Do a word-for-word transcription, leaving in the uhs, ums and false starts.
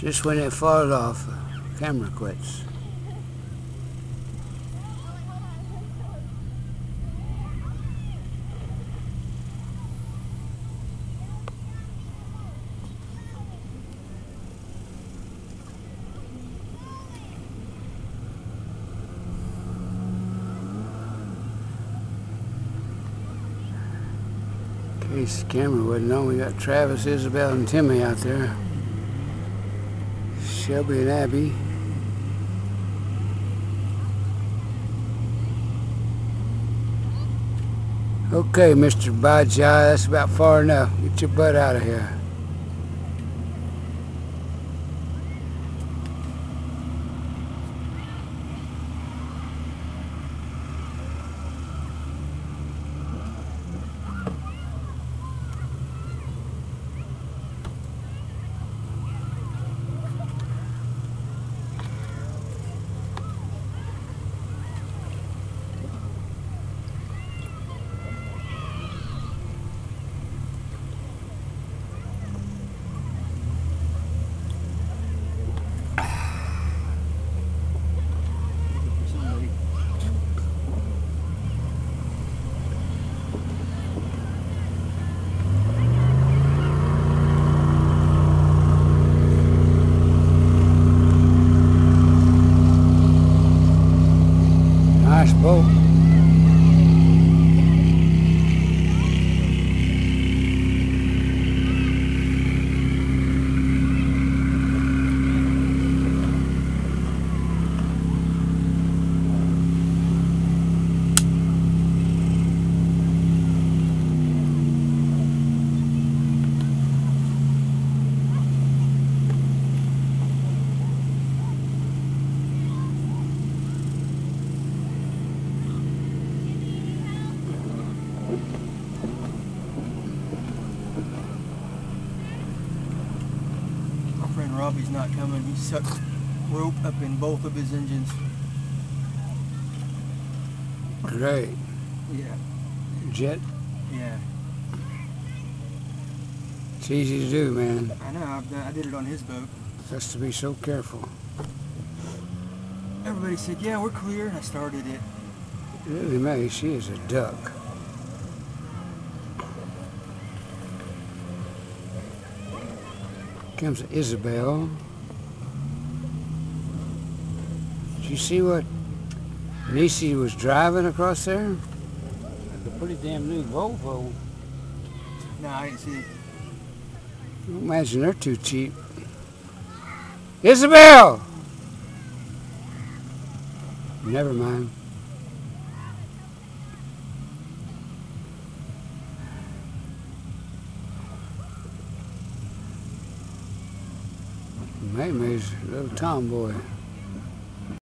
Just when it falls off, the camera quits. In case the camera wasn't on, we got Travis, Isabel, and Timmy out there. Shelby and Abby. Okay, Mister Bajai, that's about far enough. Get your butt out of here. Nice boat. Robbie's not coming. He sucked rope up in both of his engines. Great. Yeah. Jet? Yeah. It's easy to do, man. I know. I've done, I did it on his boat. Has to be so careful. Everybody said, yeah, we're clear. I started it. Really, May, she is a duck. Comes Isabel. Did you see what Nisi was driving across there? Like a pretty damn new Volvo. No, I didn't see it. I don't imagine they're too cheap. Isabel! Never mind. Maymay's a little tomboy.